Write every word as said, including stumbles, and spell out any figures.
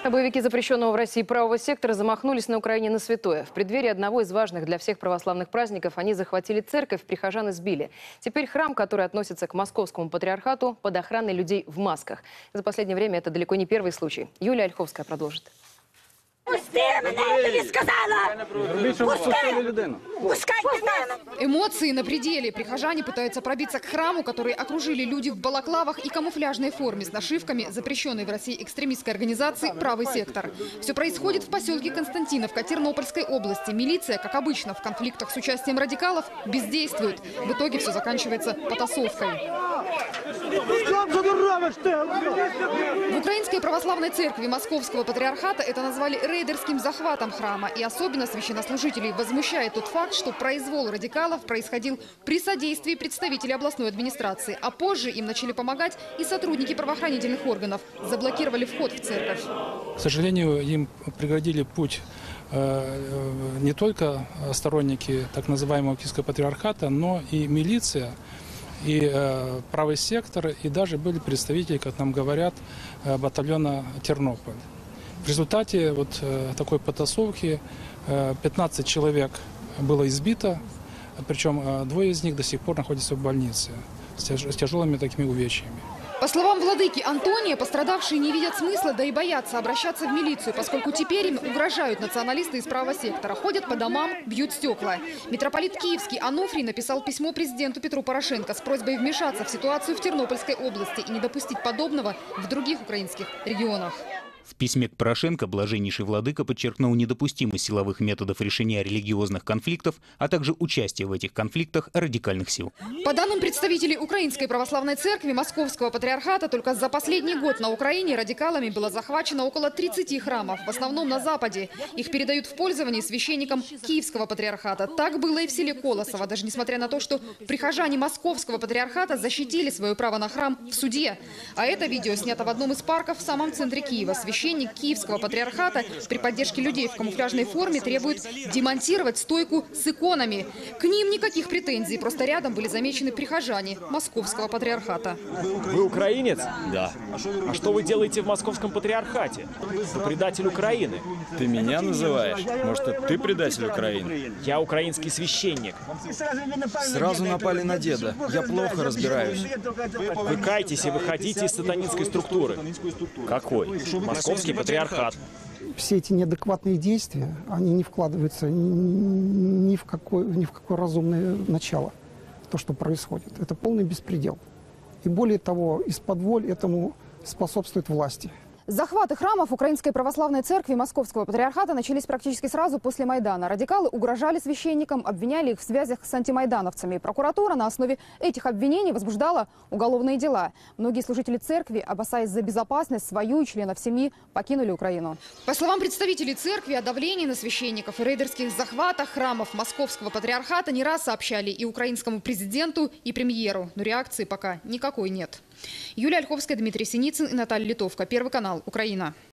Боевики запрещенного в России правого сектора замахнулись на Украине на святое. В преддверии одного из важных для всех православных праздников они захватили церковь, прихожан избили. Теперь храм, который относится к московскому патриархату, под охраной людей в масках. За последнее время это далеко не первый случай. Юлия Ольховская продолжит. Пусти мене, я тобі сказала! Пусти! Пускайте мене! Эмоции на пределе. Прихожане пытаются пробиться к храму, который окружили люди в балаклавах и камуфляжной форме с нашивками запрещенной в России экстремистской организации «Правый сектор». Все происходит в поселке Константиновка Тернопольской области. Милиция, как обычно в конфликтах с участием радикалов, бездействует. В итоге все заканчивается потасовкой. В Украинской православной церкви Московского патриархата это назвали рейдерским захватом храма. И особенно священнослужителей возмущает тот факт, что произвол радикалов происходил при содействии представителей областной администрации. А позже им начали помогать и сотрудники правоохранительных органов. Заблокировали вход в церковь. К сожалению, им преградили путь не только сторонники так называемого Киевского патриархата, но и милиция, и э, правый сектор, и даже были представители, как нам говорят, э, батальона «Тернополь». В результате вот э, такой потасовки э, пятнадцать человек было избито, причем э, двое из них до сих пор находятся в больнице с, тяж с тяжелыми такими увечьями. По словам владыки Антония, пострадавшие не видят смысла, да и боятся обращаться в милицию, поскольку теперь им угрожают националисты из правого сектора. Ходят по домам, бьют стекла. Митрополит Киевский Ануфрий написал письмо президенту Петру Порошенко с просьбой вмешаться в ситуацию в Тернопольской области и не допустить подобного в других украинских регионах. В письме к Порошенко блаженнейший владыка подчеркнул недопустимость силовых методов решения религиозных конфликтов, а также участие в этих конфликтах радикальных сил. По данным представителей Украинской православной церкви Московского патриархата, только за последний год на Украине радикалами было захвачено около тридцати храмов, в основном на Западе. Их передают в пользование священникам Киевского патриархата. Так было и в селе Колосово, даже несмотря на то, что прихожане Московского патриархата защитили свое право на храм в суде. А это видео снято в одном из парков в самом центре Киева. Священник Киевского патриархата при поддержке людей в камуфляжной форме требует демонтировать стойку с иконами. К ним никаких претензий, просто рядом были замечены прихожане Московского патриархата. Вы украинец? Да. А что вы делаете в Московском патриархате? Вы предатель Украины. Ты меня называешь? Может, ты предатель Украины? Я украинский священник. Сразу напали на деда. Я плохо разбираюсь. Вы кайтесь и выходите из сатанинской структуры. Какой? Московский патриархат. Все эти неадекватные действия, они не вкладываются ни в какое, ни в какое разумное начало, то, что происходит. Это полный беспредел. И более того, из-под этому способствует власти. Захваты храмов Украинской православной церкви Московского патриархата начались практически сразу после Майдана. Радикалы угрожали священникам, обвиняли их в связях с антимайдановцами. Прокуратура на основе этих обвинений возбуждала уголовные дела. Многие служители церкви, опасаясь за безопасность свою и членов семьи, покинули Украину. По словам представителей церкви, о давлении на священников и рейдерских захватах храмов Московского патриархата не раз сообщали и украинскому президенту, и премьеру. Но реакции пока никакой нет. Юлия Ольховская, Дмитрий Синицын и Наталья Литовка. Первый канал. Украина.